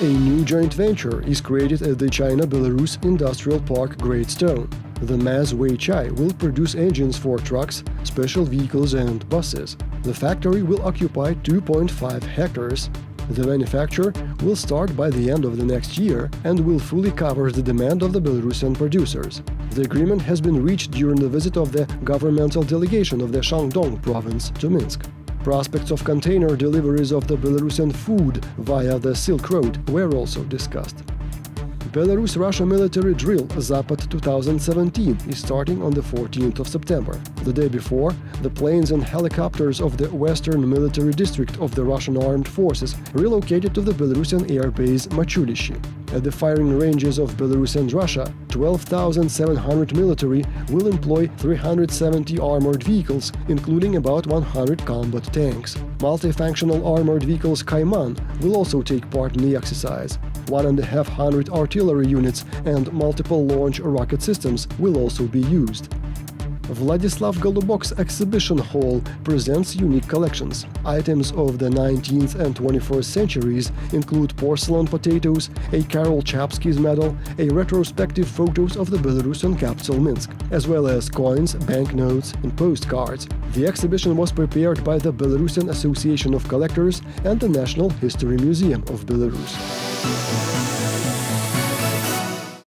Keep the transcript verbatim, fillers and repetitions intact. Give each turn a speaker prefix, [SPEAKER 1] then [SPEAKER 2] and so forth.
[SPEAKER 1] A new joint venture is created at the China-Belarus Industrial Park Great Stone. The M A Z Weichai will produce engines for trucks, special vehicles and buses. The factory will occupy two point five hectares. The manufacture will start by the end of the next year and will fully cover the demand of the Belarusian producers. The agreement has been reached during the visit of the governmental delegation of the Shandong province to Minsk. Prospects of container deliveries of the Belarusian food via the Silk Road were also discussed. Belarus-Russia military drill Zapad two thousand seventeen is starting on the fourteenth of September. The day before, the planes and helicopters of the Western Military District of the Russian Armed Forces relocated to the Belarusian air base Machulishi. At the firing ranges of Belarus and Russia, twelve thousand seven hundred military will employ three hundred seventy armored vehicles, including about one hundred combat tanks. Multifunctional armored vehicles Caiman will also take part in the exercise. One and a half hundred artillery units and multiple launch rocket systems will also be used. Vladislav Golubok's exhibition hall presents unique collections. Items of the nineteenth and twenty-first centuries include porcelain potatoes, a Karol Chapsky's medal, a retrospective photos of the Belarusian capital Minsk, as well as coins, banknotes and postcards. The exhibition was prepared by the Belarusian Association of Collectors and the National History Museum of Belarus.